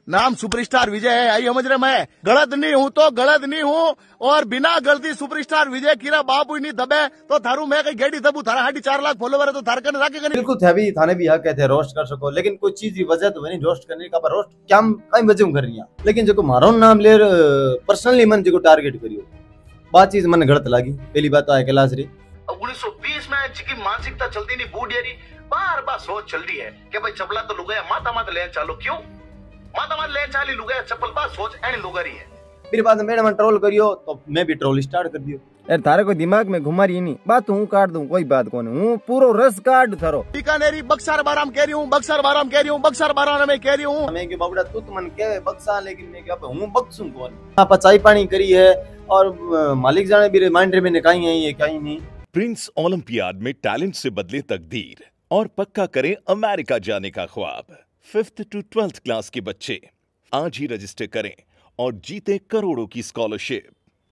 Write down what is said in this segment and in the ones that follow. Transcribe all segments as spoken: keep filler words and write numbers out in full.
नाम सुपरस्टार विजय है, आई समझ रहे। मैं गलत नहीं हूँ तो गलत नहीं हूँ, और बिना गलती सुपरस्टार विजय कीरा बापू नहीं दबे तो थारू मैं कहीं गेड़ी दबू, थारा हाडी चार लाख फॉलोवर है तो थार करने राके करने। बिल्कुल थे भी थाने भी हक है रोस्ट कर सको, लेकिन कोई चीज की वजह तो नहीं रोस्ट करने का, पर रोस्ट क्या कई वजह कर रही है। लेकिन जो मारो नाम ले पर्सनली मन जो टारगेट करियो बात चीज मन गलत लगी। पहली बात तो है कैलाश री उन्नीस सौ बीस में जिकी मानसिकता चलती नहीं बूढ़ी बार बार सोच चल रही है कि भाई चपला तो लुगाया माता माता ले चालो, क्यों माता माता ले चाली लुगाया चप्पल बात सोच एनी लुगारी है। फिर बाद में मैडम ट्रोल करियो तो मैं भी ट्रोल स्टार्ट कर दियो। यार थारे को दिमाग में घुमा रही नहीं बात, हूँ काट दूं कोई बात कौन हूँ पूरा रस काट थारो। बीकानेरी बक्सर बाराम कह रही हूँ, बक्सर बाराम कह रही हूँ, बक्सर बाराम में कह रही हूँ। मैं कि बाबड़ा तू तो मन के बक्सा, लेकिन मैं क्या हूँ बक्सू कौन। आप चाय पानी करी है और मालिक जाने भी रिमाइंडर में निकाई है ये कहीं नहीं। प्रिंस ओलंपियाड में टैलेंट से बदले तकदीर और पक्का करें अमेरिका जाने का ख्वाब। फिफ्थ टू ट्वेल्थ क्लास के बच्चे आज ही रजिस्टर करें और जीते करोड़ों की स्कॉलरशिप।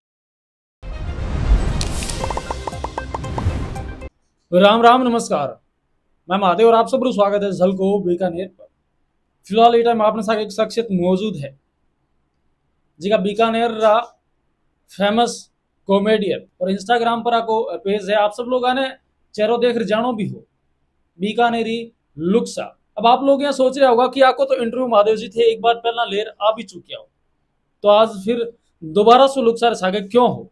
राम राम नमस्कार, मैं महादेव और आप सब स्वागत है झलको बीकानेर पर। फिलहाल ये टाइम आपने साथ एक शख्सियत मौजूद है जिका बीकानेर रा फेमस कॉमेडियन और इंस्टाग्राम पर आपको पेज है, आप सब लोग आने चेहरों देख जानो भी हो, बीकानेरी लुक्सा। अब आप लोग यहाँ सोच रहे होगा कि आपको तो इंटरव्यू महादेव जी थे एक बार पहला लेर आ भी चुके हो, तो आज फिर दोबारा से लुक्सा सागे क्यों हो।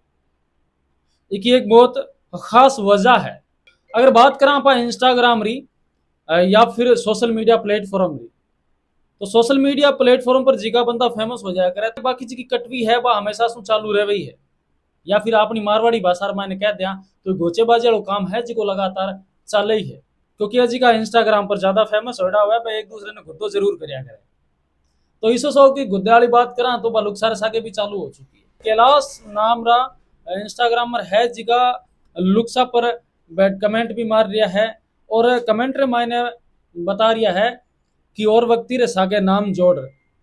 एक एक बहुत खास वजह है। अगर बात करें आप इंस्टाग्राम री या फिर सोशल मीडिया प्लेटफॉर्म री, तो सोशल मीडिया प्लेटफॉर्म पर जिका बंदा फेमस हो जाया करे, बाकी जी की कटवी है वह हमेशा से चालू रह रही है, या फिर अपनी मारवाड़ी भाषा मैंने कह दिया तो घोचेबाजी वाला काम है जिको लगातार चल ही है, क्योंकि अजी का इंस्टाग्राम पर ज्यादा फेमस हो रहा है, एक दूसरे ने गुद्दो जरूर कराया करे। तो इस सौ की गुद्दे वाली बात करा तो बा लुक्सार सागे भी चालू हो चुकी है। कैलाश नाम रा इंस्टाग्रामर है जिका लुक्सा पर बैड कमेंट भी मार रिया है, और कमेंट रे मायने बता रिया है कि और व्यक्ति रे सागे नाम जोड़,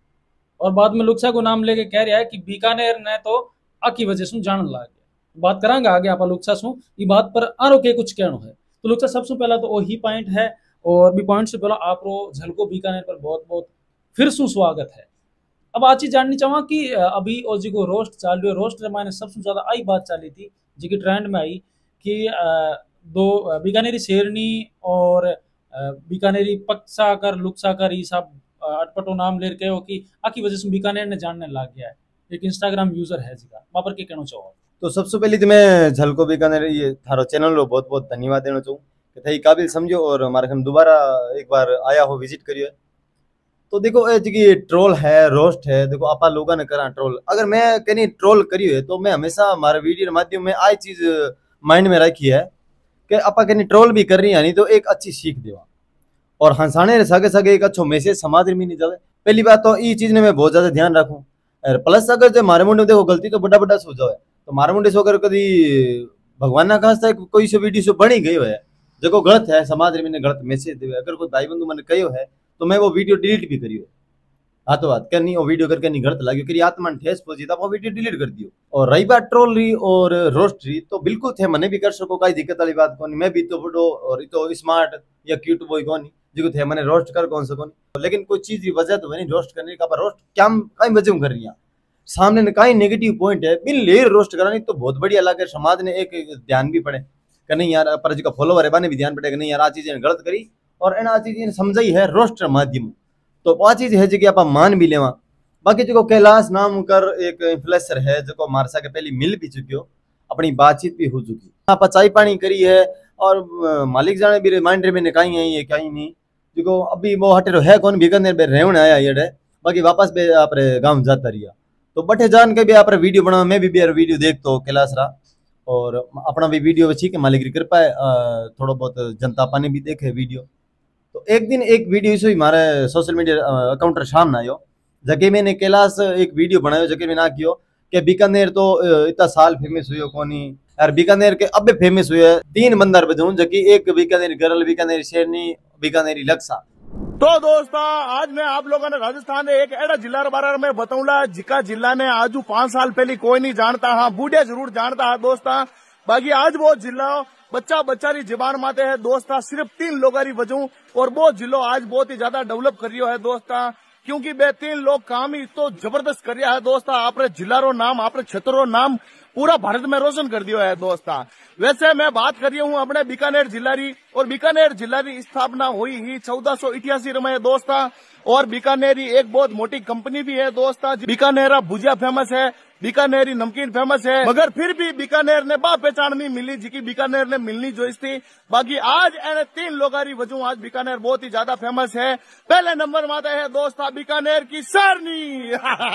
और बाद में लुक्सा को नाम लेके कह रहा है कि बीकानेर ने तो आ की वजह से जान लग गया। बात करांगा आगे आप लुक्सा सु ये बात पर आरो के कुछ कहना है। तो लुक्सा सबसे पहला तो वही पॉइंट है, और भी पॉइंट से पहला आप झलको बीकानेर पर बहुत बहुत फिर सु स्वागत है। अब आज चीज जाननी चाहूँ कि अभी और जी को रोस्ट चाल रही है, रोस्ट रे मायने सबसे ज्यादा आई बात चली थी जी की ट्रेंड में आई कि दो बीकानेरी शेरनी और बीकानेरी पक्साकर लुक्साकर ये सब अटपटो नाम ले रहे हो कि आकी वजह से बीकानेर ने जानने लग गया है। एक इंस्टाग्राम यूजर है जिका वहां पर के कहना चाहो। तो सबसे पहले तो मैं झलको बीकानेर ये थारो चैनल रो बहुत बहुत धन्यवाद देना चाहूँ कि थई काबिल समझो और हमारे हम दोबारा एक बार आया हो विजिट करियो। तो देखो ये जी ट्रोल है रोस्ट है, देखो आपा लोगों ने करा ट्रोल, अगर मैं कहीं ट्रोल करियो है तो मैं हमेशा हमारे वीडियो माध्यम में आई चीज माइंड में रखी है कि आपा कहीं ट्रोल भी कर रही है नहीं तो एक अच्छी सीख देवा और हंसाने सगे सगे एक अच्छो मैसेज समाज में नहीं जावे। पहली बात तो ये चीज ने मैं बहुत ज्यादा ध्यान रखूं। प्लस अगर जो मारे मुंडे देखो गलती तो बड़ा बड़ा सो जाए तो मारे मुंडे सो अगर कभी भगवान ना खास कोई से वीडियो से बनी गई है जो गलत है समाज में गलत मैसेज दे, अगर कोई भाई बंधु मैंने कहो है तो मैं वो वीडियो डिलीट भी करियो। हाथों हाथ करनी वो वीडियो करके नहीं गलत लगे कि आत्मा ठेस पहुंची था वो वीडियो डिलीट कर दियो। और रही बात ट्रोल रही और रोस्ट रही तो बिल्कुल थे मने भी कर सको, कोई दिक्कत वाली बात कौन, मैं भी तो बड़ो और तो स्मार्ट या क्यूट बॉय कौन जो थे मैंने रोस्ट कर कौन सको, लेकिन कोई चीज की वजह तो नहीं रोस्ट करने का, पर रोस्ट क्या कई वजह कर रही है सामने ने कई नेगेटिव पॉइंट है बिल ले रोस्ट करानी तो बहुत बढ़िया लगे, समाज ने एक ध्यान भी पड़े कि नहीं यार पर जो फॉलोवर है बाने भी ध्यान पड़ेगा नहीं यार आ चीजें गलत करी और इन आ चीजें समझाई है रोस्ट माध्यम, तो आ चीज है जो आप मान भी लेवा। बाकी जो कैलाश नाम कर एक इन्फ्लुएंसर है जो मारसा के पहले मिल भी चुकी हो, अपनी बातचीत भी हो चुकी, आप चाय पानी करी है और मालिक जाने भी रिमाइंडर में निकाई है ये कहीं नहीं जो अभी वो हटे है कौन बीकानेर में रहने आया ये है, बाकी वापस भी आप गाँव जाता रहिया। तो बटे जान के भी आप वीडियो बना, मैं भी, भी वीडियो देखता हूँ कैलाश रहा और अपना भी वीडियो ठीक है मालिक की कृपा है, थोड़ा बहुत जनता पानी भी देखे वीडियो। तो एक दिन एक वीडियो इसे हमारे सोशल मीडिया अकाउंट सामने आयो जगह मैंने कैलाश एक वीडियो बनायो जगह में ना कियो कि बीकानेर तो इतना साल फेमस हुई कोनी यार, बीकानेर के अब फेमस हुए तीन बंदर बजूं जबकि एक बीकानेर गर्ल, बीकानेर शेरनी, बीकानेरी लक्सा। तो दोस्तों आज मैं आप लोगों ने राजस्थान एक एड़ा जिला के बारे में बताऊंगा जिका जिला ने आज पांच साल पहले कोई नहीं जानता, हाँ बूढ़े जरूर जानता है दोस्ता, बाकी आज वो जिला बच्चा बच्चा री जबान माते है दोस्ता, सिर्फ तीन लोग वजह और वो जिलो आज बहुत ही ज्यादा डेवलप कर रही है दोस्ता, क्योंकि बे तीन लोग काम ही तो जबरदस्त कर रहा है दोस्त। आपने जिला रो नाम, आपने क्षेत्र रो नाम पूरा भारत में रोशन कर दिया है दोस्त। वैसे मैं बात कर रही हूँ अपने बीकानेर जिला री, और बीकानेर जिला री स्थापना हुई ही चौदह सौ इक्यासी में दोस्त। और बीकानेरी एक बहुत मोटी कंपनी भी है दोस्त। बीकानेरा भुजिया फेमस है, बीकानेरी नमकीन फेमस है, मगर फिर भी बीकानेर ने बा पहचान नहीं मिली जी की बीकानेर ने मिलनी जो थी। बाकी आज एने तीन लोगारी वजह आज बीकानेर बहुत ही ज्यादा फेमस है। पहले नंबर माता है दोस्त बीकानेर की सरनी।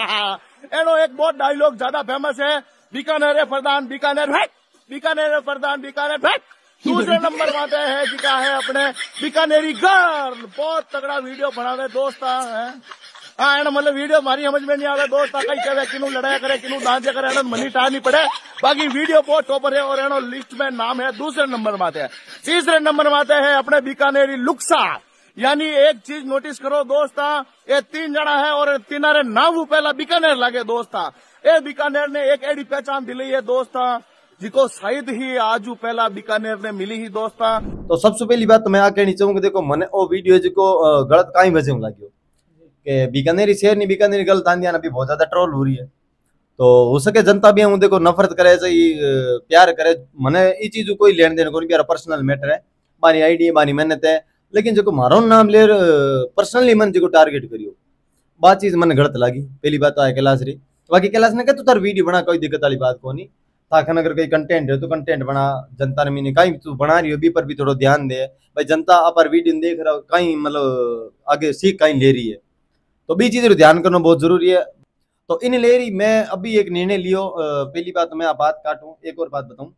एनो एक बहुत डायलॉग ज्यादा फेमस है, बीकानेर प्रधान बीकानेर है, बीकानेर प्रधान बीकानेर है। दूसरे नंबर माते है जी क्या है अपने बीकानेरी गर्ल, बहुत तगड़ा वीडियो बनावे दोस्त है। हाँ एना मतलब वीडियो हमारी समझ में नहीं आवे दोस्त, कई कहे किनू लड़ाया करे किनू डांस करे, एना मनी टार नहीं पड़े। बाकी वीडियो बहुत टॉपर है और एनो लिस्ट में नाम है दूसरे नंबर माते है। तीसरे नंबर माते है अपने बीकानेरी लुक्सा। यानी एक चीज नोटिस करो दोस्त, ये तीन जना है और तीनारे नाम पहला बीकानेर लगे दोस्त। ये बीकानेर ने एक एडी पहचान दिलाई है दोस्त जिको शायद ही आज पहला बीकानेर ने मिली ही दोस्त। तो सबसे पहली बात तो मैं आ कहनी चाहूंगा, देखो मने ओ वीडियो जिको गलत कहीं वजह लाग्यो कि बीकानेरी शहर नहीं बीकानेरी गलत आंदिया अभी बहुत ज्यादा ट्रोल हो रही है। तो हो सके जनता भी हूँ देखो नफरत करे चाहिए प्यार करे, मने ई चीज कोई लेन देन कोई प्यारा पर्सनल मैटर है, बानी आईडी है बानी मेहनत है। लेकिन जो मारो नाम ले पर्सनली मन जो टारगेट करियो बात चीज मन गलत लगी। पहली बात तो है कैलाश री, बाकी कैलाश ने कहा तू तार वीडियो बना कोई दिक्कत वाली बात को नहीं, ताकन अगर कोई कंटेंट है तो कंटेंट बना, जनता ने मीने कहीं तू बना रही हो बी पर भी थोड़ा ध्यान दे भाई, जनता अपर वीडियो देख रहा हो कहीं मतलब आगे सीख कहीं ले रही है, तो बी चीज ध्यान करना बहुत जरूरी है। तो इन ले रही मैं अभी एक निर्णय लियो। पहली बात तो मैं आप बात काटूं, एक और बात बताऊं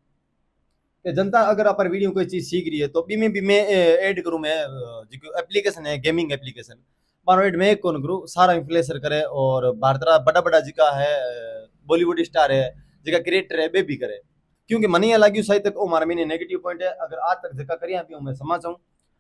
कि जनता अगर अपर वीडियो कोई चीज सीख रही है तो बी में भी मैं ऐड करूं, मैं जो एप्लीकेशन है गेमिंग एप्लीकेशन बारो ऐड में एक कौन करूं, सारा इन्फ्लुएंसर करे और भारत बड़ा बड़ा जिका है बॉलीवुड स्टार है जगह क्रिएटर है वे भी करे, क्योंकि मनी लगी सही तक ओ मारा मैंने नेगेटिव पॉइंट है। अगर आज तक जगह करिया भी हूं मैं समझ हूं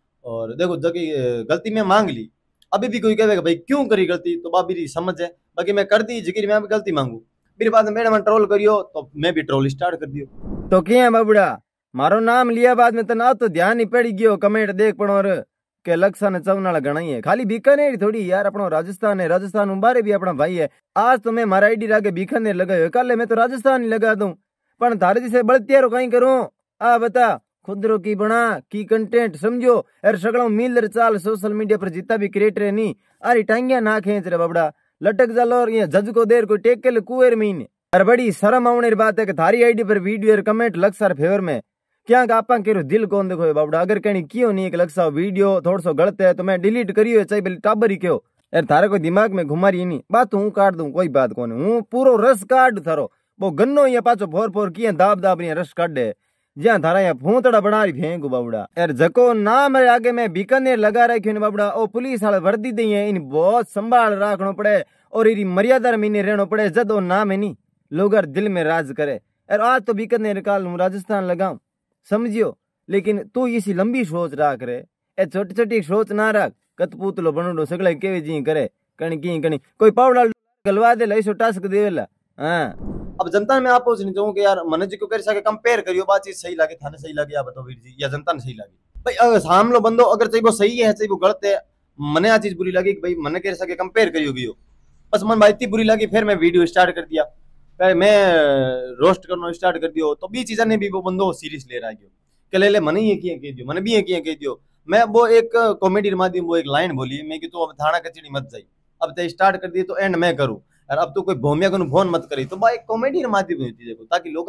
और देखो जगह गलती में मांग ली, अभी भी कोई कहेगा भाई क्यों करी गलती तो बाबी समझ है, बाकी मैं कर दी जिक्र में गलती मांगू मेरे बाद मैडम ट्रोल करियो तो मैं भी ट्रोल स्टार्ट कर दियो। तो क्या बाबूड़ा मारो नाम लिया बाद में तना तो ध्यान ही पड़ गयो कमेंट देख पड़ो और के लक्षण चवनाला घना ही है, खाली बीकानेर थोड़ी यार अपना राजस्थान है, राजस्थान उबारे भी अपना भाई है। आज तो मैं मारा आईडी लागे बीकानेर लगायो, कल मैं तो राजस्थान ही लगा दूं, पर थारे जिसे बड़तियारो कहीं करूं आ बता खुद रो की बना की कंटेंट समझो यार सगड़ा मिल चाल सोशल मीडिया पर जितना भी क्रिएटर है नी अरे टांगिया ना खेच रे बाबड़ा लटक जालो और ये जज को देर कोई टेक के कुएर महीने अरे बड़ी शर्म आने की बात है कि थारी आईडी पर वीडियो कमेंट लग सर फेवर में क्या आपा करो दिल कौन देखो बाबड़ा, अगर कहीं क्यों नहीं एक लक्ष्य वीडियो थोड़ा सा गलत है तो मैं डिलीट करियो चाहे भले टाबर ही क्यों यार थारे कोई दिमाग में घुमा रही नहीं बात हूँ काट दूं कोई बात कौन हूँ पूरा रस काट थारो वो गन्नो या पाचो फोर फोर किया दाब दाब रस काट दे ज्यादा थारा यहाँ फूतड़ा बना रही फेंकू बाबड़ा यार जको नाम है आगे मैं बीकानेर लगा रखी बाबड़ा ओ पुलिस वाले वर्दी दी है इन बहुत संभाल रखना पड़े और इरी मर्यादा में रहना पड़े जद वो नाम है नी लोग दिल में राज करे यार आज तो बीकानेर काल हूँ राजस्थान लगाऊं समझियो, लेकिन तू इसी लंबी सोच रख रे ए छोटी छोटी सोच ना रख कतपूतलो बनोडो सगला केवे जी करे कणी की कणी कोई पावडा गलवा दे लईसो टास्क देवेला। हां अब जनता में आप पूछनी चाहूं कि यार मन जी को कर सके कंपेयर करियो बात चीज सही लगे थाने सही लगे आप बताओ वीर जी या जनता ने सही लगे भाई अगर सामने बंदो अगर चाहिए वो सही है चाहिए वो गलत है मने आ चीज बुरी लगी कि भाई मने कर सके कंपेयर करियो भी हो बस मन भाई इतनी बुरी लगी फिर मैं वीडियो स्टार्ट कर दिया फिर मैं रोस्ट करना स्टार्ट कर दियो तो बी चीजा ने भी वो बंदो सीरियस ले रहा है कि ले ले मने ये किया कह दियो मने भी ये किया कह दियो मैं वो एक कॉमेडी के माध्यम वो एक लाइन बोली मैं कि तू अब थाना कचड़ी मत जाई अब तो स्टार्ट कर दिए तो एंड मैं करूं और अब तो कोई भूमिया को फोन मत करी तो भाई कॉमेडी के माध्यम होती देखो ताकि लोग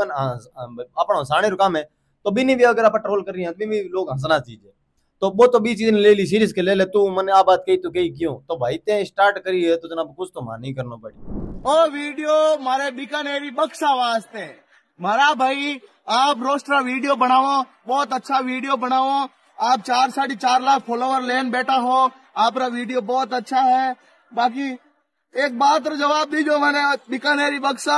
अपना हंसाने रो काम है तो भी नहीं भी अगर आप ट्रोल कर रही हैं तो भी लोग हंसना चीज है तो वो तो भी चीज ले ली सीरीज के ले ले तू मैंने आ बात कही तो कही क्यों तो भाई ते स्टार्ट करी है तो जनाब कुछ तो मान नहीं करना पड़ी ओ वीडियो मारे बीकानेरी बक्सा वास्ते मारा भाई आप रोस्टरा वीडियो बनाओ बहुत अच्छा वीडियो बनाओ आप चार साढ़े चार लाख फॉलोवर लेन बैठा हो आपका वीडियो बहुत अच्छा है। बाकी एक बात और जवाब दीजो मैंने बीकानेरी बक्सा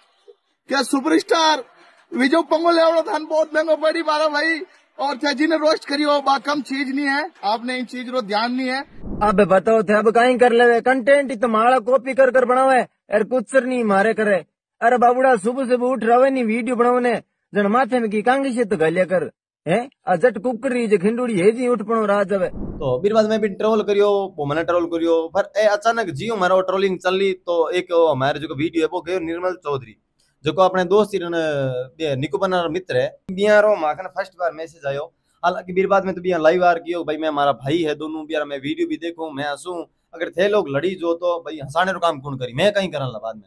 क्या सुपरस्टार विजय पंगोल थान बहुत महंगो पड़ी मारा भाई और जिन्हें रोस्ट करी हो बा कम चीज नहीं है आपने इन चीज रो ध्यान नहीं है। अब बताओ थे अब कहीं कर ले कंटेंट ही तो माड़ा कॉपी कर कर बनावे यार कुछ नहीं मारे करे अरे बाबूड़ा सुबह सुबह उठ रहे नहीं वीडियो बनाओ ने जन माथे में की कांगी से तो गलिया कर है अजट कुकड़ी जे खिंडुड़ी है जी उठ पणो राज हवे तो बीर बाद में भी ट्रोल करियो वो मैंने ट्रोल करियो पर ए अचानक जियो मारो ट्रोलिंग चली तो एक हमारे जो वीडियो है वो गयो निर्मल चौधरी जो अपने दोस्त निकुबन मित्र है बियारो माखन फर्स्ट बार मैसेज आयो। हालांकि बीर बाद में तो बिया लाइव आर कियो भाई मैं हमारा भाई है दोनों बियार मैं वीडियो भी देखूं मैं हंसूं अगर थे लोग लड़ी जो तो भाई हंसाने रो काम कौन करी मैं कहीं करन ला बाद में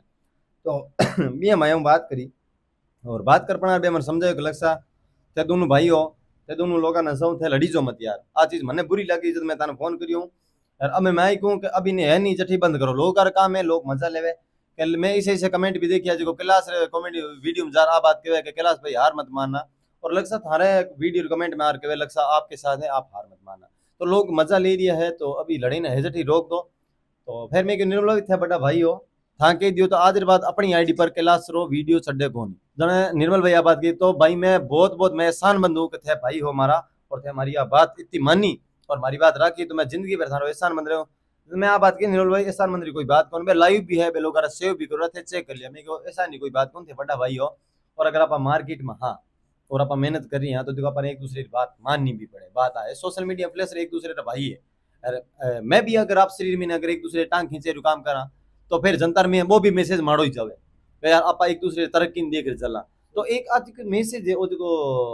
तो बिया मैं बात करी और बात कर पना बे मन समझायो कि लक्षा ते दोनों भाई हो ते दोनों लोग ने सौ थे लड़ी जो मत यार आ चीज मने बुरी लगी जब मैं ताने फोन करियो यार अब मैं ही कहूं कि अभी ने है नहीं जठी बंद करो लोग का काम है लोग मजा लेवे कल मैं इसे इसे कमेंट भी देखिया जो क्लास रे कॉमेडी वीडियो में जार आ बात कहवे कि क्लास भाई हार मत मानना और लक्षा थारे वीडियो कमेंट में आर कहवे लक्षा आपके साथ है आप हार मत मानना तो लोग मजा ले लिया है तो अभी लड़ी ने हेजटी रोक दो तो फिर मैं निर्मल थे बड़ा भाई हो था के दियो तो आज बाद अपनी आईडी पर कैलाश रो वीडियो चढ़े कौन जने निर्मल भाई बात की तो भाई मैं बहुत बहुत मैं एहसान मंद हूँ कि थे भाई हो मारा और थे हमारी बात इतनी मानी और हमारी बात रखी तो मैं जिंदगी भर थारो एहसान मंद रहा हूँ मैं आ बात की निर्मल भाई एहसान मंद कोई बात कौन मैं लाइव भी है लोग सेव भी कर रहे थे चेक कर लिया मैं ऐसा नहीं कोई बात कौन थे बड़ा भाई हो और अगर आप मार्केट में हाँ और आप मेहनत कर रही हैं तो देखो अपन एक दूसरे की बात माननी भी पड़े बात आए सोशल मीडिया प्लेस एक दूसरे का भाई है अरे मैं भी अगर आप शरीर में अगर एक दूसरे टांग खींचे काम करा तो फिर जनता में वो भी मैसेज मारो ही जावे यार आप एक दूसरे तरक्की देख रहे चला तो एक आज मैसेज है वो जो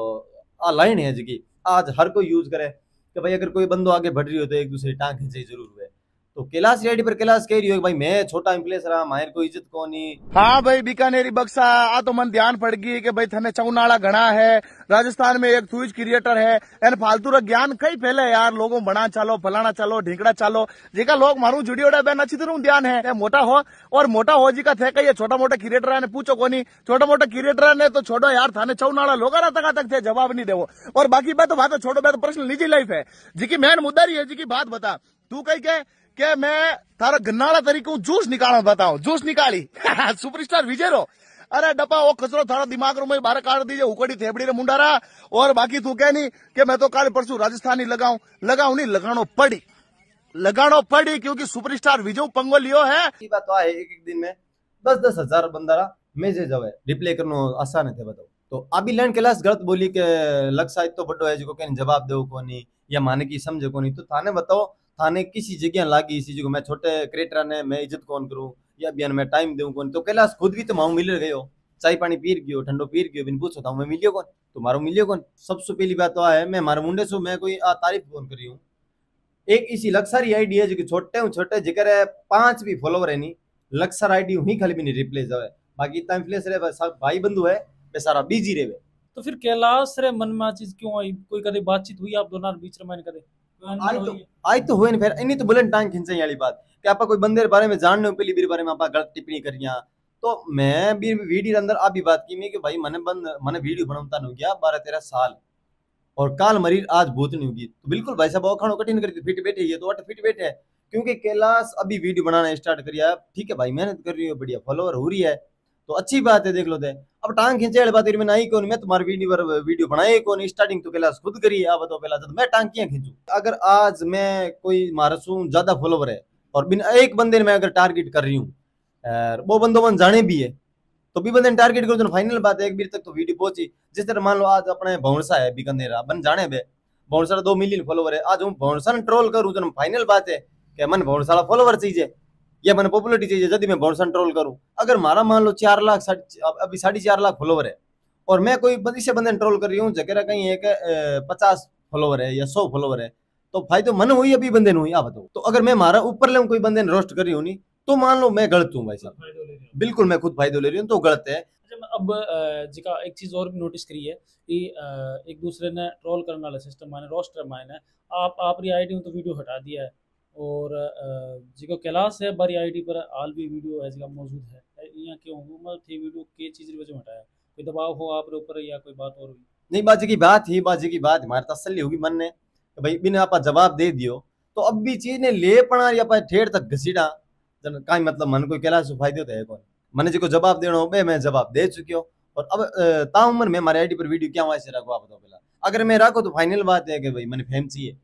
आ लाइन है जी आज हर कोई यूज करे कि भाई अगर कोई बंदो आगे बढ़ रही हो तो एक दूसरे टांग खींचे जरूर हुए तो कैलाश आईडी पर कैलाश कह रही हो भाई मैं छोटा इम्प्लेस रहा माहिर को इज्जत कोनी हाँ भाई बीकानेरी बक्सा आ तो मन ध्यान पड़ गई कि भाई थने चौनाड़ा घना है राजस्थान में एक थूज क्रिएटर है एन फालतू रा ज्ञान कई फैले यार लोगों बना चालो फलाना चालो ढीकड़ा चालो जीका लोग मारू जुड़ी ओडा बेन अच्छी तरह ध्यान है मोटा हो और मोटा हो जी का थे कही छोटा मोटा क्रिएटर ने पूछो कोनी छोटा मोटा क्रिएटर ने तो छोड़ो यार थाने चौनाड़ा लोग तक तक थे जवाब नहीं देवो और बाकी बात तो बात छोड़ो बात पर्सनल निजी लाइफ है जी की मेन मुद्दा रही है जी की बात बता तू कही के के मैं थारा गन्नाड़ा तरीके जूस निकालना बताऊं जूस निकाली सुपरस्टार विजय रो अरे डपा वो कचरो थारा दिमाग रो में बाहर काट दीजिए उकड़ी थेपड़ी रे मुंडारा और बाकी तू कह नहीं कि मैं तो काल परसों राजस्थानी लगाऊं लगाऊं नहीं लगानो पड़ी लगानो पड़ी क्योंकि सुपरस्टार विजय पंगो लियो है बात तो है एक एक दिन में दस दस हजार बंदारा मैसेज जावे रिप्लाई करनो आसान है बताओ तो अभी लैंड क्लास गलत बोली के लक्ष्य तो बड़ो है जो कहने जवाब दो कोनी या माने की समझे कोनी तो थाने बताओ थाने किसी जगह लागी इसी जगह मैं छोटे क्रिएटर ने मैं इज्जत कौन करूं या बयान में टाइम दूं कौन तो कैलाश खुद भी तो माऊ मिल गयो चाय पानी पीर गयो ठंडो पीर गयो बिन पूछो था मैं मिलियो कौन तुम्हारो मिलियो कौन सबसे पहली बात तो है मैं मारे मुंडे सो मैं कोई तारीफ कौन करी हूं एक इसी लक्सरी आईडी है जो छोटे हूं छोटे जिक्र है पांच भी फॉलोवर है नहीं लक्सर आईडी ही खाली भी नहीं रिप्लेस जावे बाकी इतना इन्फ्लुएंस रे सब भाई बंधु है बेचारा बिजी रे तो फिर कैलाश रे मन में चीज क्यों आई कोई कदे बातचीत हुई आप दोनों बीच में मैंने कदे आई तो आई तो हुए फिर इन्हीं तो बुलेट टांग खींचे वाली बात कि आप कोई बंदे बारे में जानने हो पहली बारे में आप गलत टिप्पणी करिया तो मैं भी वीडियो अंदर आप भी बात की मैं कि भाई मने बंद मने वीडियो बनाता नहीं गया बारह तेरह साल और काल मरीज आज भूत नहीं होगी तो बिल्कुल भाई साहब खानो कठिन करती फिट बैठे ये तो अट फिट बैठे है क्योंकि कैलाश अभी वीडियो बनाना स्टार्ट करिया ठीक है भाई मेहनत कर रही है बढ़िया फॉलोअर हो रही है तो अच्छी बात है देख लो दे अब टांग खींचे वाली बात में नहीं कौन मैं तुम्हारी वीडियो पर वीडियो बनाए कौन स्टार्टिंग तो कैलाश खुद करी है बताओ पहला तो मैं टांग क्यों खींचूं अगर आज मैं कोई मारसू ज्यादा फॉलोवर है और बिना एक बंदे ने मैं अगर टारगेट कर रही हूँ वो बंदो मन जाने भी है तो भी बंदे टारगेट करो तो फाइनल बात है एक बीर तक तो वीडियो पहुंची जिस तरह मान लो आज अपने भौंसा है बीकानेर बन जाने बे भौंसा दो मिलियन फॉलोवर है आज हूँ भौंसा ट्रोल करूँ तो फाइनल बात है कि मन भौंसा फॉलोवर चाहिए या मैंने पॉपुलरिटी चाहिए यदि मैं भौंसा ट्रोल करूँ अगर मारा मान लो चार लाख अभी साढ़े चार लाख फॉलोवर है और मैं कोई से बंदे ट्रोल कर रही हूँ जगह कहीं एक पचास फॉलोवर है या सौ फॉलोवर है तो भाई तो मन हुई अभी बंदे हुई आप बताओ तो अगर मैं मारा ऊपर ले कोई बंदे ने रोस्ट कर रही हूँ नहीं तो मान लो मैं गलत हूँ भाई साहब बिल्कुल मैं खुद फायदो ले रही हूँ तो गलत है। अब जिका एक चीज और भी नोटिस करी है कि एक दूसरे ने ट्रोल करने वाला सिस्टम माने रोस्टर माने आप आप री आईडी तो वीडियो हटा दिया है और जिको कैलाश है बारी आईडी पर हाल भी वीडियो है जिका मौजूद है यहाँ क्यों मतलब थी वीडियो के चीज री वजह हटाया कोई दबाव हो आप ऊपर या कोई बात और हुई नहीं बाजी की बात ही बाजी की बात हमारे तसल्ली होगी मन ने भाई बिना आप जवाब दे दियो तो अब भी चीज ने ले पड़ा या ठेर तक घसीटा कहीं मतलब मन कोई कैलाश फायदे तो है कौन मैंने जो जवाब देना हो मैं जवाब दे चुकी हूँ और अब ताउमर में हमारे आईडी पर वीडियो क्या वहां से रखवा बताओ पहला अगर मैं रखो तो फाइनल बात है कि भाई मैंने फेम चाहिए।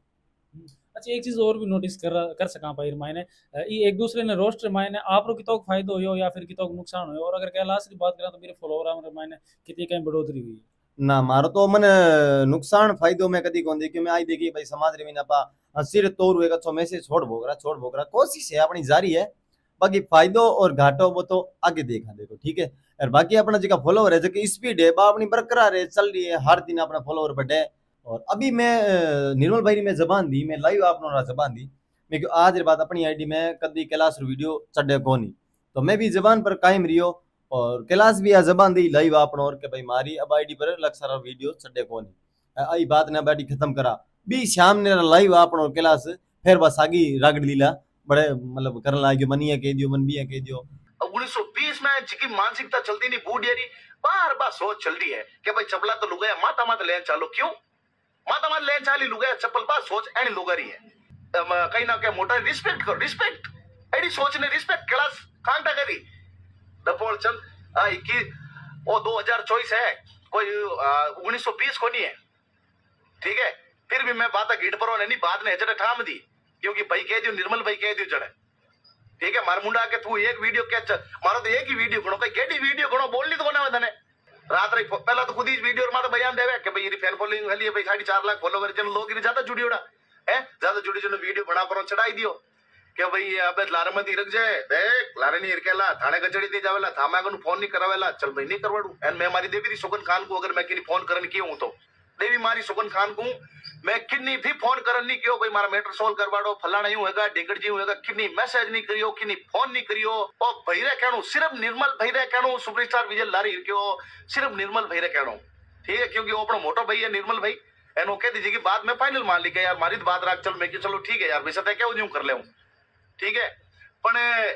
अच्छा एक चीज और भी नोटिस कर कर सका पाई मायने ये एक दूसरे ने रोस्ट मायने आप रो कितो फायदो हो या फिर कितो नुकसान हो और अगर कैलाश की बात करा तो मेरे फॉलोअर मायने कितनी कहीं बढ़ोतरी हुई ना मारो तो मन नुकसान फायदो में कदी कोन देखियो मैं आई देखी भाई समाज रे में आपा सिर तोड़ हुएगा तो मैसेज छोड़ भोगरा छोड़ भोगरा कोशिश है अपनी जारी है बाकी फायदो और घाटो वो तो आगे देखा देखो ठीक है। और बाकी अपना जो फॉलोवर है जो स्पीड है बा अपनी बरकरार है चल रही है हर दिन अपना फॉलोवर बढ़े। और अभी मैं निर्मल भाई में जबान दी मैं लाइव आपने जबान दी मैं आज रे बात अपनी आईडी में कदी कैलाश वीडियो चढ़े कोनी तो मैं भी जबान पर कायम रियो और कैलाश भी आ जबान दी लाइव आपनो और के भाई मारी अब आईडी पर लग सारा वीडियो चढ़े कोनी आई बात ने बैठी खत्म करा बी शाम ने लाइव आपनो और कैलाश फिर बस आगी रागड़ लीला बड़े मतलब करने लागे मनिया कह दियो मन बिया कह दियो। उन्नीस सौ बीस में जिकी मानसिकता चलती नहीं बूढ़ियारी बार बार सोच चल रही है कि भाई चपला तो लुगाया माता माता लेन चालो क्यों माता माता लेन चाली लुगाया चप्पल बार सोच एनी लुगारी है कहीं ना कहीं मोटा रिस्पेक्ट करो रिस्पेक्ट एडी सोच ने रिस्पेक्ट क्लास कांटा करी दपोल चल आई की वो दो हजार चौबीस है कोई उन्नीस सौ बीस को नहीं है ठीक है। फिर भी मैं बात गिट पर नहीं बात ने जड़े ठाम दी क्योंकि भाई कह दियो निर्मल भाई कह दियो जड़े ठीक है मार मुंडा के तू एक वीडियो क्या मारो तो एक ही वीडियो गणो कई केडी वीडियो गणो बोलनी तो बनावे तने रात रे पहला तो खुद ही वीडियो मा तो बयान देवे कि भाई ये फैन फॉलोइंग हली है भाई साढ़े चार लाख फॉलोवर चलो लोग इन ज्यादा जुड़ी उड़ा है ज्यादा जुड़ी जो वीडियो बना पर चढ़ाई दियो कि भाई अबे लारे मत रख जाए देख लारे नहीं इरकेला थाने कचड़ी दे जावेला थामा को फोन नहीं करावेला चल भाई नहीं करवाडू एन मैं मारी देवी सुगन खान को अगर मैं किनी फोन करन की हूं तो देवी मारी सुगन खान को मैं किन्नी भी फोन करन नहीं कियो भाई मारा मैटर सोल्व करवाडो फलाना यूं हैगा डेगड़ जी यूं हैगा किन्नी मैसेज नहीं करियो किन्नी फोन नहीं करियो और भईरे कहणो सिर्फ निर्मल भईरे कहणो सुपरस्टार विजय लारी इरक्यो सिर्फ निर्मल भईरे कहणो ठीक है क्योंकि वो अपना मोटो भाई है निर्मल भाई एनो कह दीजिए कि बात में फाइनल मान ली के यार मारी बात राख चल मैं कि चलो ठीक है यार वैसे तो क्या यूं कर ले ठीक है पण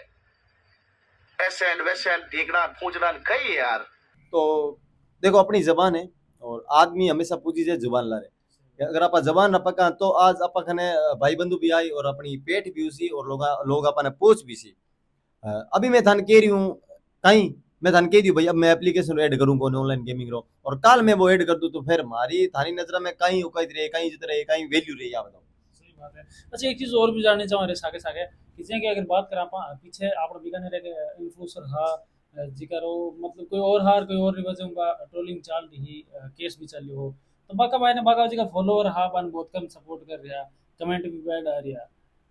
ऐसे एंड वैसे एंड ढीकना पूछना कई यार तो देखो अपनी जबान है और आदमी हमेशा पूछी जाए जुबान ला रहे अगर आप जबान न पका तो आज आप खने भाई बंधु भी आई और अपनी पेट भी उसी और लोग लोग अपने पूछ भी सी अभी मैं थान कह रही हूँ कहीं मैं थान कह दी भाई अब मैं एप्लीकेशन ऐड करूँ कौन ऑनलाइन गेमिंग रो और कल मैं वो ऐड कर दूँ तो फिर मारी थानी नजर में कहीं उकैत रहे कहीं जित रहे कहीं वैल्यू रही आप बताओ। सही बात है। अच्छा एक चीज और भी जाननी चाहूँ रे सागे सागे किसी की अगर बात करा पा पीछे आप बीकानेर के इन्फ्लुएंसर हा जिक्र हो मतलब कोई और हार कोई और रिवाजों का ट्रोलिंग चल रही केस भी चल हो तो बाका भाई ने बाका जी का फॉलोअर हा बन बहुत कम सपोर्ट कर रहा कमेंट भी बैड आ रहा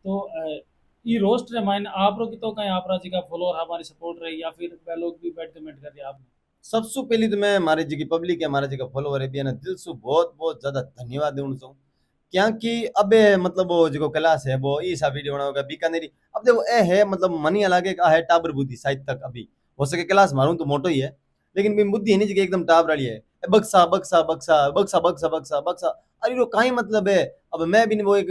तो ई रोस्ट रे मायने आप रो की तो कहीं आप राजी का फॉलोअर हमारी सपोर्ट रही या फिर लोग भी बैड कमेंट कर रहे आपने सबसे पहले तो मैं हमारे जी की पब्लिक है हमारे जी का फॉलोअर है भी ना दिल से बहुत बहुत ज्यादा धन्यवाद देना चाहूँ क्योंकि अब मतलब वो जो क्लास है वो ईसा वीडियो बनाओगा बीकानेरी अब देखो ए है मतलब मनी अलग है टाबर बुद्धि शायद तक अभी हो सके क्लास मारूं तो मोटो ही है लेकिन भी बुद्धि नहीं जगह एकदम टाबर वाली है बक्सा बक्सा बक्सा बक्सा बक्सा बक्सा बक्सा अरे रो कहीं मतलब है अब मैं भी वो एक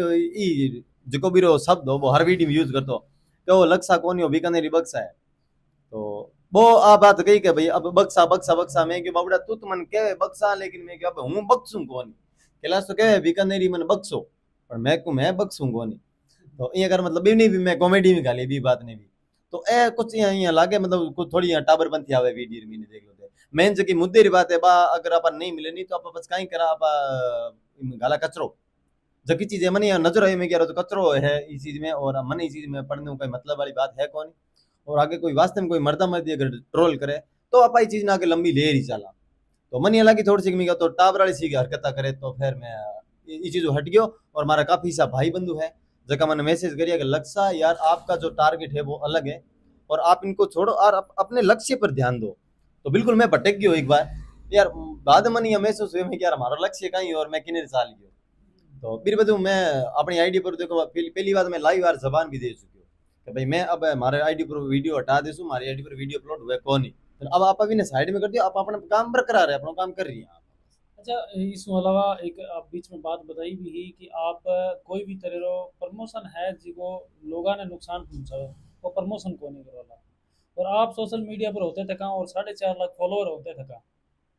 ई जो भी रो शब्द हो वो हर वीडियो में यूज करता कि वो लक्सा कौन हो बीकानेरी बक्सा है तो वो आ बात कही कि भाई अब बक्सा बक्सा बक्सा मैं क्यों बाबड़ा तू तो मन कहे बक्सा लेकिन मैं क्या हूँ बक्सूं कौन कैलाश तो कहे बीकानेरी मन बक्सो पर मैं को मैं बक्सूं कौन तो ये अगर मतलब नहीं भी मैं कॉमेडी में गाली भी बात नहीं भी तो ए कुछ यहाँ लागे मतलब कुछ थोड़ी यहाँ टाबर बनती आवे वीडियो में देख लो मेन जो की मुद्दे री बात है बा अगर आप नहीं मिले नहीं तो आप बस कहीं करा आप गाला कचरो जबकि चीज है मन नजर आई में क्या तो कचरो है इस चीज में और मन इस चीज में पढ़ने कोई मतलब वाली बात है कौन और आगे कोई वास्तव में कोई मर्दा मर्दी अगर ट्रोल करे तो आप चीज ना आगे लंबी ले ही चला तो मन ये लगी थोड़ी सी तो टाबर वाली सी हरकत करे तो फिर मैं ये चीज हट गयो और हमारा काफी सा भाई बंधु है जगह मैंने मैसेज करिए कि लक्ष्य यार आपका जो टारगेट है वो अलग है और आप इनको छोड़ो और अपने लक्ष्य पर ध्यान दो तो बिल्कुल मैं भटक गयो एक बार यार बाद में नहीं महसूस हुए यार हमारा लक्ष्य कहीं और मैं किन्ने साल गयो तो फिर बता मैं अपनी आईडी पर देखो पहली बात मैं लाइव यार जबान भी दे चुकी हूँ कि भाई मैं अब हमारे आईडी पर वीडियो हटा दे हमारी आईडी पर वीडियो अपलोड हुआ कौन ही अब आप अभी ने साइड में कर दिया आप अपना काम बरकरार है अपना काम कर रही है। अच्छा इस अलावा एक आप बीच में बात बताई भी ही कि आप कोई भी तरह प्रमोशन है जिको लोगों ने नुकसान पहुंचावे वो प्रमोशन को नहीं करोला और आप सोशल मीडिया पर होते थे कहाँ और साढ़े चार लाख फॉलोअर होते थे कहाँ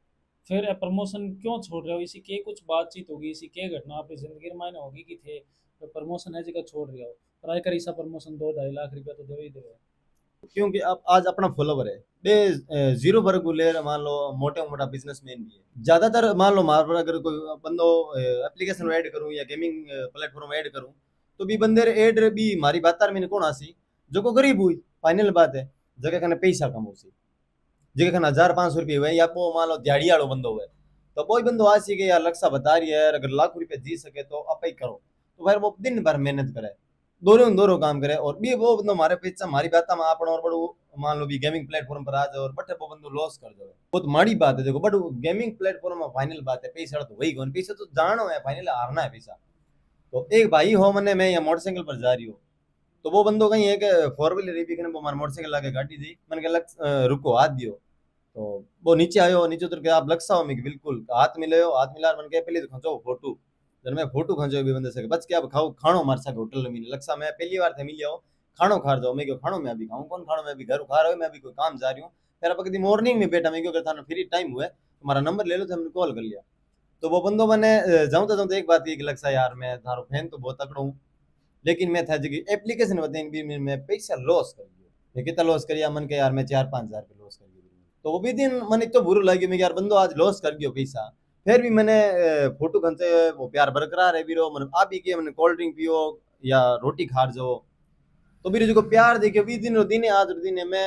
फिर प्रमोशन क्यों छोड़ रहे हो इसी के कुछ बातचीत होगी इसी के घटना आपकी जिंदगी में होगी कि थे तो प्रमोशन है जगह छोड़ रहे हो और आयकर ऐसा प्रमोशन दो ढाई लाख रुपया तो दे ही दे क्योंकि आप आज अपना फॉलोवर है बे जीरो वर्ग ले मान लो मोटे मोटा बिजनेसमैन भी है ज्यादातर मान लो मार अगर कोई बंदो एप्लीकेशन ऐड करूं या गेमिंग प्लेटफॉर्म ऐड करूं तो भी बंदे ऐड भी मारी बात में कौन आसी जो को गरीब हुई फाइनल बात है जगह खाने पैसा कम हो सी जगह खाना हजार पाँच सौ रुपये हुए या वो मान लो दिहाड़ी वालों बंदो हुए तो कोई बंदो आ सी के यार लक्ष्य बता रही है अगर लाख रुपए जी सके तो आप ही करो, तो फिर वो दिन भर मेहनत करे, दोनों दोनों काम करे। और भी वो बंदो हमारे पीछे हमारी बात में आप और बड़ो मान लो भी गेमिंग प्लेटफॉर्म पर आ जाओ और बटे वो बंदो लॉस कर जाओ, बहुत माड़ी बात है। देखो बट गेमिंग प्लेटफॉर्म में फाइनल बात है पैसा तो वही कौन पैसा तो जानो है, फाइनल हारना है पैसा। तो एक भाई हो मैंने मैं यहाँ मोटरसाइकिल पर जा रही हूँ, तो वो बंदो कहीं है कि फोर व्हीलर रिपी करने वो हमारे मोटरसाइकिल लाके गाड़ी दी, मैंने कहा रुको हाथ दियो, तो वो नीचे आयो, नीचे उतर के आप लक्सा हो मैं बिल्कुल हाथ मिले हो, हाथ मिला मन के पहले तो खंचो फोटो, जब मैं फोटो खंचो भी बंदे से बच के आप खाओ खानो मार सा होटल में लक्सा मैं पहली बार थे मिलियो खानो खा जाओ, मैं क्यों खानो मैं अभी खाऊं कौन खानो मैं अभी घर खा रहा हूँ, मैं अभी कोई काम जा रही हूँ, फिर आप कभी मॉर्निंग में बेटा मैं क्यों करता फ्री टाइम हुआ तुम्हारा नंबर ले लो तो हमने कॉल कर लिया। तो वो बंदो मैंने जाऊँ तो जाऊँ तो एक बात ये कि लक्सा यार मैं थारो फैन तो बहुत तकड़ा हूँ, लेकिन मैं था जगह एप्लीकेशन बताएंगे भी मैं पैसा लॉस कर लिया, मैं कितना लॉस करिया मन के यार मैं चार पाँच हजार रुपये लॉस कर लिया। तो वो भी दिन मन तो बुरा लगे मैं यार बंदो आज लॉस कर गयो पैसा, फिर भी मैंने फोटो खंचे वो प्यार बरकरार है बीरो मन आप ही के मैंने कोल्ड ड्रिंक पियो या रोटी खा जाओ, तो बीरो जो प्यार देखियो भी दिन दिन आज दिन मैं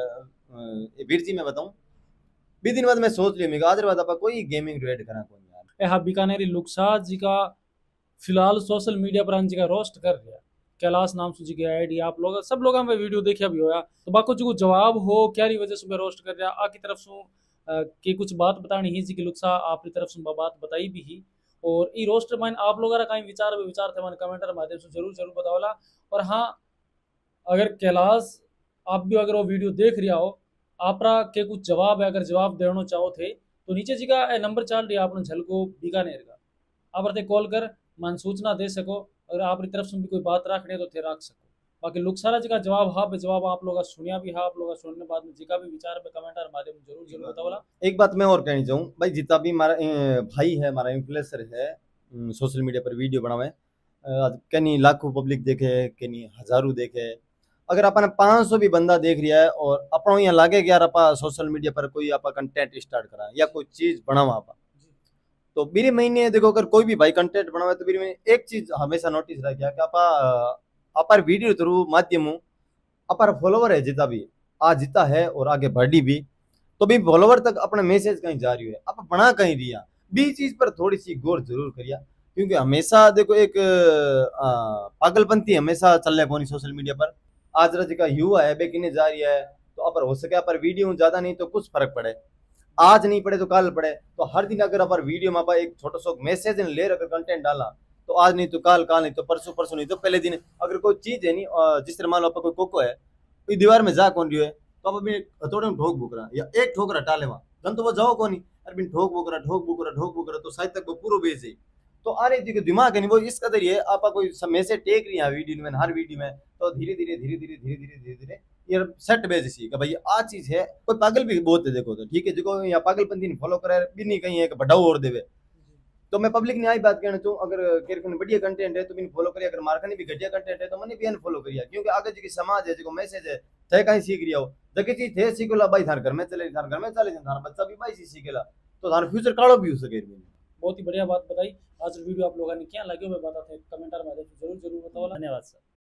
वीर जी मैं बताऊं भी दिन बाद मैं सोच लिया मैं आज बाद आप कोई गेमिंग रेड करा कौन यार। ए हाँ बीकानेरी लुकसाद जी का फिलहाल सोशल मीडिया पर जी का रोस्ट कर रहा कैलाश नाम से जी की आईडी आप लोग सब लोग हमें वीडियो देखा भी होया, तो बाको जो जवाब हो क्या री वजह से रोस्ट कर रहा आ की तरफ से के कुछ बात बतानी ही जी की लुक्सा आपकी तरफ से बात बताई भी ही, और ई रोस्ट माइन आप लोग कहीं विचार विचार थे मैंने कमेंटर माध्यम से जरूर जरूर बतावला। और हाँ अगर कैलाश आप भी अगर वो वीडियो देख रहा हो आपरा के कुछ जवाब है अगर जवाब देना चाहो थे तो नीचे जी का नंबर चल रहा आपने झलको बीकानेर का आप कॉल कर मान सूचना दे सको, अगर आपकी तरफ से भी कोई बात रखनी है तो थे रख सको। बाकी लुकसारा जी का जवाब हाँ पे जवाब आप लोग सुनिया भी हाँ आप लोग सुनने बाद में जी का भी विचार पे कमेंटर माध्यम जरूर जरूर बताओला। एक बात मैं और कहनी चाहूँ भाई जितना भी हमारा भाई है हमारा इन्फ्लुएंसर है सोशल मीडिया पर वीडियो बनावे कहीं लाखों पब्लिक देखे कहीं हजारों देखे, अगर अपन पाँच सौ भी बंदा देख रहा है और अपना यहाँ लागे कि यार आप सोशल मीडिया पर कोई आप कंटेंट स्टार्ट करा या कोई चीज बनावा आप, तो मेरे महीने देखो अगर कोई भी भाई कंटेंट बनावे तो मेरे महीने एक चीज हमेशा नोटिस रखा कि आप अपार वीडियो थ्रू माध्यम अपार फॉलोवर है जितना भी आज जितना है और आगे बढ़ी भी, तो भी फॉलोवर तक अपना मैसेज कहीं जा रही है आप बना कहीं रिया भी चीज पर थोड़ी सी गौर जरूर करिया, क्योंकि हमेशा देखो एक पागलपंथी हमेशा चल रहा है सोशल मीडिया पर, आज रज का युवा है बेकिने जा रही है तो अपर हो सके पर वीडियो ज्यादा नहीं तो कुछ फर्क पड़े, आज नहीं पड़े तो कल पड़े, तो हर दिन अगर अपन वीडियो में एक छोटा सा मैसेज ले अगर कंटेंट डाला तो आज नहीं तो कल कल नहीं तो परसों परसों नहीं तो पहले दिन अगर कोई चीज है नहीं जिस तरह मान लो कोई कोको है दीवार में जा कौन रही है तो आप अभी हथौड़े में ठोक बुक रहा या एक ठोक रहा टाले वहां जन तो वो जाओ कौन नहीं अरे ठोक बुक रहा ठोक बुक रहा ठोक बुक रहा तो शायद तक वो पूरा बेच है, तो अरे देखो दिमाग है नहीं वो इस कदर है आप कोई मैसेज टेक रही है वीडियो में हर वीडियो में तो धीरे धीरे धीरे धीरे धीरे धीरे धीरे धीरे ये सेट बेज सी कि भाई आ चीज है कोई पागल भी बहुत है देखो तो ठीक है जो यहाँ पागलपंथी फॉलो करे भी नहीं कहीं है बढ़ाओ और देवे, तो मैं पब्लिक ने आई बात कहना चाहूँ अगर केरकन बढ़िया कंटेंट है तो मैंने फॉलो करिए, अगर मारकनी भी घटिया कंटेंट है तो मैंने भी अनफॉलो करिया, क्योंकि आगे जो समाज है जो मैसेज है चाहे कहीं सीख रहा हो जगह चीज थे सीखोला भाई थार घर में चले थार घर में चले थार बच्चा भी भाई सीखेला तो थार फ्यूचर काड़ो भी हो सके। बहुत ही बढ़िया बात बताई, आज वीडियो आप लोगों ने क्या लगे मैं बताते कमेंटर में जरूर जरूर बताओ। धन्यवाद सर।